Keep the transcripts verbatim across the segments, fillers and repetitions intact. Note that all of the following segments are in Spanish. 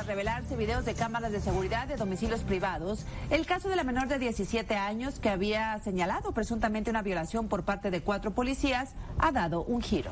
tras revelarse videos de cámaras de seguridad de domicilios privados, el caso de la menor de diecisiete años que había señalado presuntamente una violación por parte de cuatro policías ha dado un giro.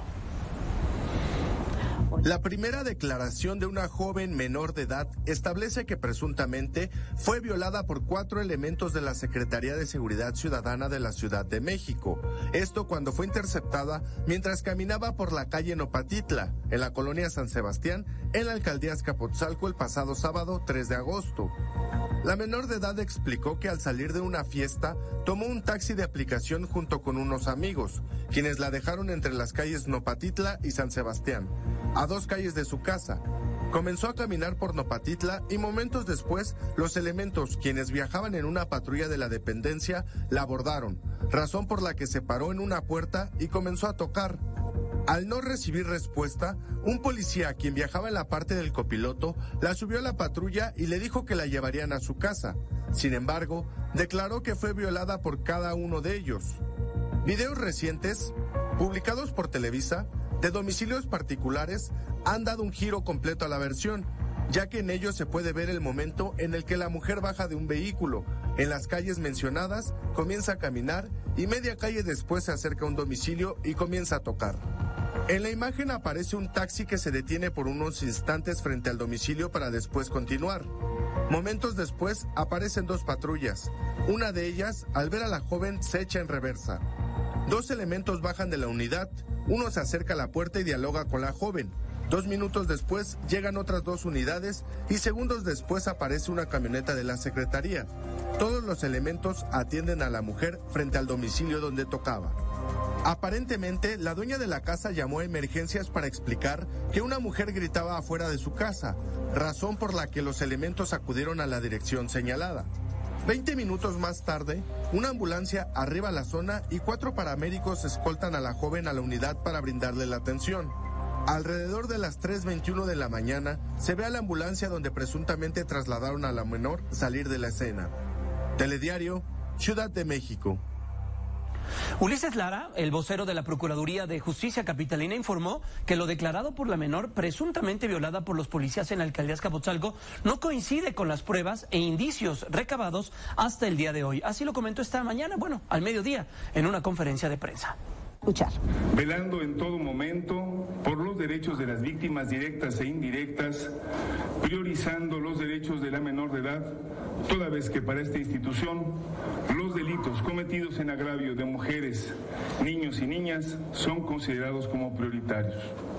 La primera declaración de una joven menor de edad establece que presuntamente fue violada por cuatro elementos de la Secretaría de Seguridad Ciudadana de la Ciudad de México. Esto cuando fue interceptada mientras caminaba por la calle Nopatitla, en la colonia San Sebastián, en la alcaldía Azcapotzalco el pasado sábado tres de agosto. La menor de edad explicó que al salir de una fiesta tomó un taxi de aplicación junto con unos amigos, quienes la dejaron entre las calles Nopatitla y San Sebastián, a dos calles de su casa. Comenzó a caminar por Nopatitla y momentos después los elementos, quienes viajaban en una patrulla de la dependencia, la abordaron, razón por la que se paró en una puerta y comenzó a tocar. Al no recibir respuesta, un policía, quien viajaba en la parte del copiloto, la subió a la patrulla y le dijo que la llevarían a su casa. Sin embargo, declaró que fue violada por cada uno de ellos. Videos recientes, publicados por Televisa, de domicilios particulares, han dado un giro completo a la versión, ya que en ellos se puede ver el momento en el que la mujer baja de un vehículo, en las calles mencionadas, comienza a caminar y media calle después se acerca a un domicilio y comienza a tocar. En la imagen aparece un taxi que se detiene por unos instantes frente al domicilio para después continuar. Momentos después aparecen dos patrullas. Una de ellas, al ver a la joven, se echa en reversa. Dos elementos bajan de la unidad, uno se acerca a la puerta y dialoga con la joven. Dos minutos después llegan otras dos unidades y segundos después aparece una camioneta de la Secretaría. Todos los elementos atienden a la mujer frente al domicilio donde tocaba. Aparentemente, la dueña de la casa llamó a emergencias para explicar que una mujer gritaba afuera de su casa, razón por la que los elementos acudieron a la dirección señalada. Veinte minutos más tarde, una ambulancia arriba a la zona y cuatro paramédicos escoltan a la joven a la unidad para brindarle la atención. Alrededor de las tres veintiuno de la mañana, se ve a la ambulancia donde presuntamente trasladaron a la menor salir de la escena. Telediario, Ciudad de México. Ulises Lara, el vocero de la Procuraduría de Justicia Capitalina, informó que lo declarado por la menor, presuntamente violada por los policías en la alcaldía Azcapotzalco, no coincide con las pruebas e indicios recabados hasta el día de hoy. Así lo comentó esta mañana, bueno, al mediodía, en una conferencia de prensa. Escuchar. Velando en todo momento por los derechos de las víctimas directas e indirectas, priorizando los derechos de la menor de edad, toda vez que para esta institución los delitos cometidos en agravio de mujeres, niños y niñas son considerados como prioritarios.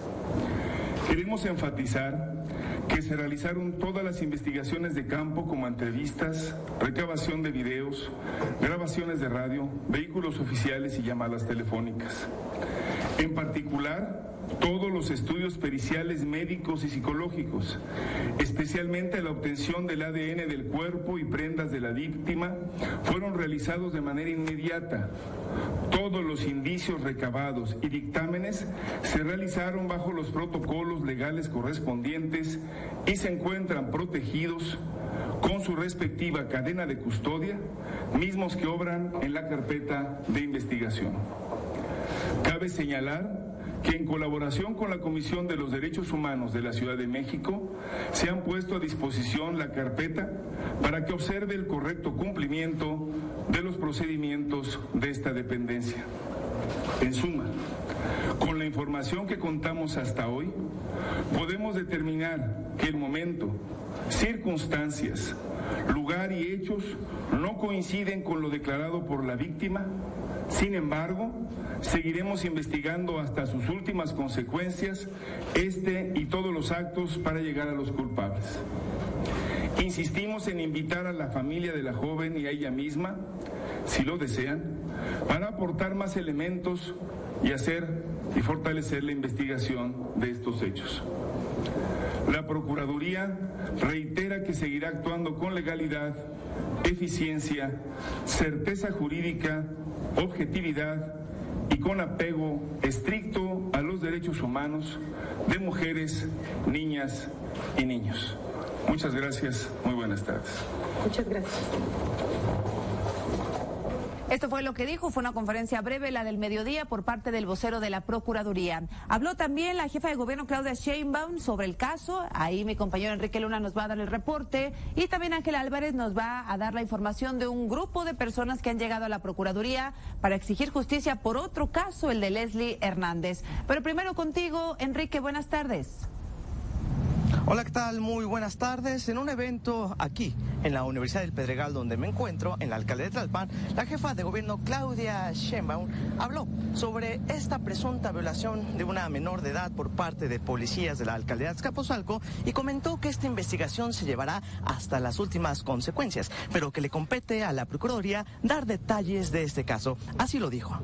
Queremos enfatizar que se realizaron todas las investigaciones de campo como entrevistas, recabación de videos, grabaciones de radio, vehículos oficiales y llamadas telefónicas. En particular, todos los estudios periciales médicos y psicológicos, especialmente la obtención del A D N del cuerpo y prendas de la víctima, fueron realizados de manera inmediata. Todos los indicios recabados y dictámenes se realizaron bajo los protocolos legales correspondientes y se encuentran protegidos con su respectiva cadena de custodia, mismos que obran en la carpeta de investigación. Cabe señalar que en colaboración con la Comisión de los Derechos Humanos de la Ciudad de México se han puesto a disposición la carpeta para que observe el correcto cumplimiento de los procedimientos de esta dependencia. En suma, con la información que contamos hasta hoy, podemos determinar que el momento, circunstancias, lugar y hechos no coinciden con lo declarado por la víctima. Sin embargo, seguiremos investigando hasta sus últimas consecuencias este y todos los actos para llegar a los culpables. Insistimos en invitar a la familia de la joven y a ella misma, si lo desean, para aportar más elementos y hacer y fortalecer la investigación de estos hechos. La Procuraduría reitera que seguirá actuando con legalidad, eficiencia, certeza jurídica, objetividad y con apego estricto a los derechos humanos de mujeres, niñas y niños. Muchas gracias, muy buenas tardes. Muchas gracias. Esto fue lo que dijo, fue una conferencia breve, la del mediodía, por parte del vocero de la Procuraduría. Habló también la jefa de gobierno Claudia Sheinbaum sobre el caso. Ahí mi compañero Enrique Luna nos va a dar el reporte y también Ángel Álvarez nos va a dar la información de un grupo de personas que han llegado a la Procuraduría para exigir justicia por otro caso, el de Leslie Hernández. Pero primero contigo, Enrique, buenas tardes. Hola, ¿qué tal? Muy buenas tardes. En un evento aquí, en la Universidad del Pedregal, donde me encuentro, en la alcaldía de Tlalpan, la jefa de gobierno Claudia Sheinbaum habló sobre esta presunta violación de una menor de edad por parte de policías de la alcaldía de Azcapotzalco y comentó que esta investigación se llevará hasta las últimas consecuencias, pero que le compete a la Procuraduría dar detalles de este caso. Así lo dijo.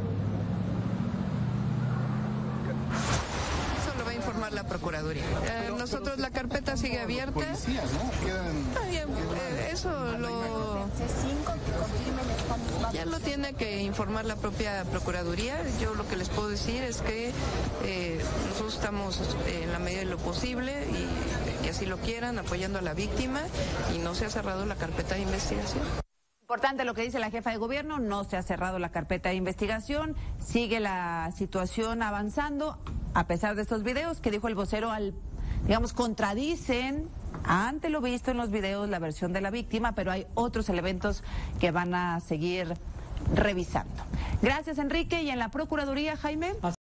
Informar la Procuraduría. Eh, nosotros la carpeta sigue abierta. Policías, ¿no? Quedan... Bien, eh, eso lo ya lo tiene que informar la propia Procuraduría. Yo lo que les puedo decir es que eh, nosotros estamos eh, en la medida de lo posible y que así lo quieran, apoyando a la víctima, y no se ha cerrado la carpeta de investigación. Importante lo que dice la jefa de gobierno, no se ha cerrado la carpeta de investigación, sigue la situación avanzando, a pesar de estos videos que dijo el vocero, al, digamos, contradicen ante lo visto en los videos la versión de la víctima, pero hay otros elementos que van a seguir revisando. Gracias, Enrique. Y en la Procuraduría, Jaime.